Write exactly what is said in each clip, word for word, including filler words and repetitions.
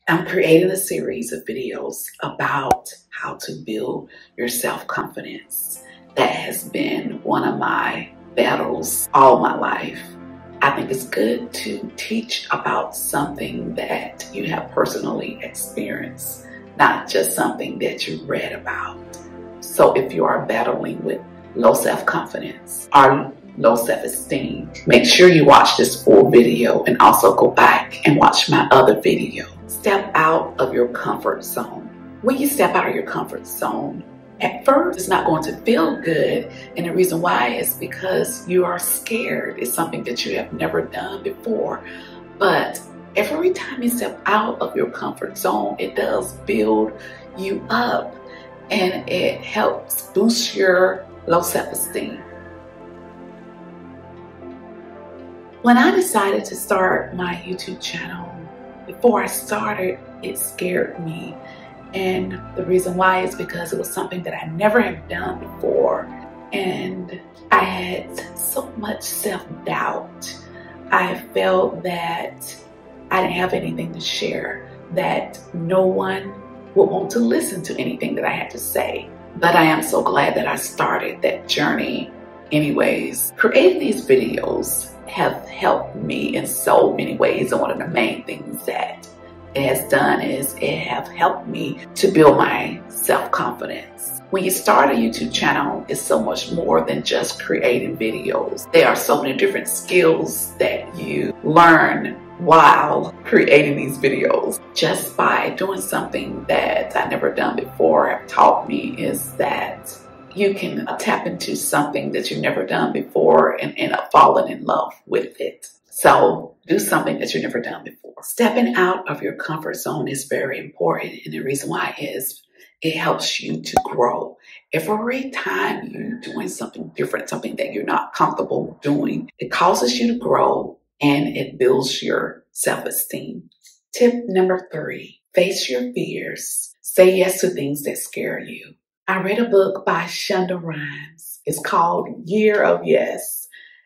I'm creating a series of videos about how to build your self-confidence. That has been one of my battles all my life. I think it's good to teach about something that you have personally experienced, not just something that you read about. So if you are battling with low self-confidence or low self-esteem, make sure you watch this full video and also go back and watch my other video. Step out of your comfort zone. When you step out of your comfort zone, at first it's not going to feel good, and the reason why is because you are scared. It's something that you have never done before, but every time you step out of your comfort zone, it does build you up and it helps boost your low self-esteem. When I decided to start my YouTube channel, before I started, it scared me. And the reason why is because it was something that I never had done before. And I had so much self-doubt. I felt that I didn't have anything to share, that no one would want to listen to anything that I had to say. But I am so glad that I started that journey anyways. Creating these videos have helped me in so many ways, and one of the main things that it has done is it have helped me to build my self-confidence. When you start a YouTube channel, it's so much more than just creating videos. There are so many different skills that you learn while creating these videos. Just by doing something that I never done before have taught me is that you can tap into something that you've never done before and end up falling in love with it. So do something that you've never done before. Stepping out of your comfort zone is very important, and the reason why is it helps you to grow. Every time you're doing something different, something that you're not comfortable doing, it causes you to grow and it builds your self-esteem. Tip number three, face your fears. Say yes to things that scare you. I read a book by Shonda Rhimes. It's called Year of Yes.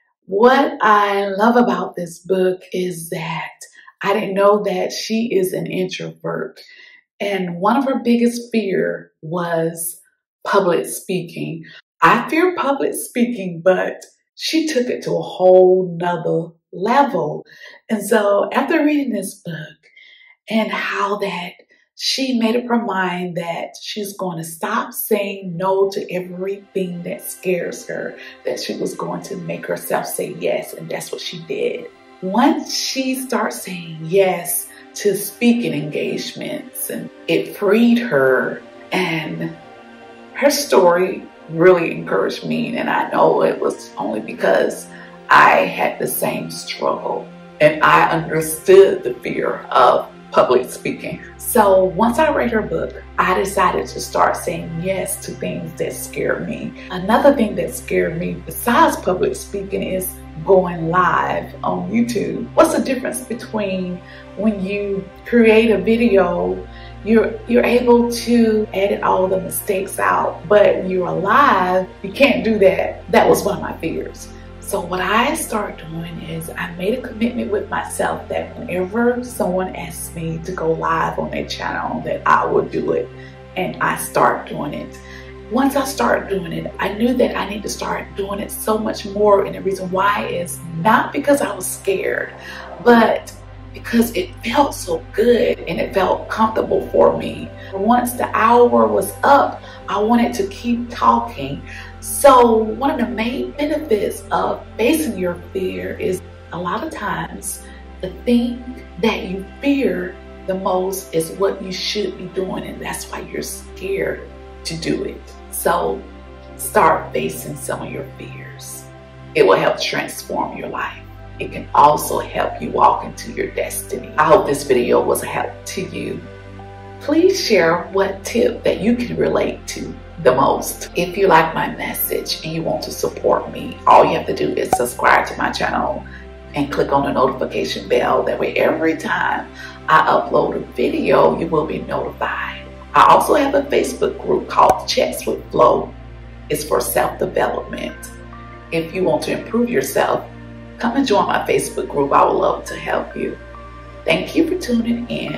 What I love about this book is that I didn't know that she is an introvert. And one of her biggest fear was public speaking. I fear public speaking, but she took it to a whole nother level. And so after reading this book and how that she made up her mind that she's going to stop saying no to everything that scares her, that she was going to make herself say yes, and that's what she did. Once she starts saying yes to speaking engagements, and it freed her, and her story really encouraged me, and I know it was only because I had the same struggle, and I understood the fear of public speaking. So once I read her book, I decided to start saying yes to things that scared me. Another thing that scared me besides public speaking is going live on YouTube. What's the difference between when you create a video, you're you're able to edit all the mistakes out, but when you're live, you can't do that. That was one of my fears. So what I started doing is I made a commitment with myself that whenever someone asks me to go live on their channel, that I would do it, and I start doing it. Once I started doing it, I knew that I need to start doing it so much more, and the reason why is not because I was scared, but because it felt so good and it felt comfortable for me. Once the hour was up, I wanted to keep talking. So one of the main benefits of facing your fear is a lot of times the thing that you fear the most is what you should be doing, and that's why you're scared to do it. So start facing some of your fears. It will help transform your life. It can also help you walk into your destiny. I hope this video was a help to you. Please share what tip that you can relate to the most. If you like my message and you want to support me, all you have to do is subscribe to my channel and click on the notification bell. That way every time I upload a video, you will be notified. I also have a Facebook group called Chats with Flo. It's for self-development. If you want to improve yourself, come and join my Facebook group. I would love to help you. Thank you for tuning in.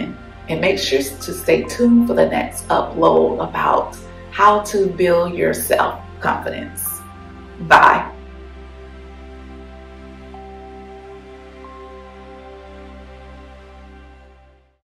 And make sure to stay tuned for the next upload about how to build your self-confidence. Bye.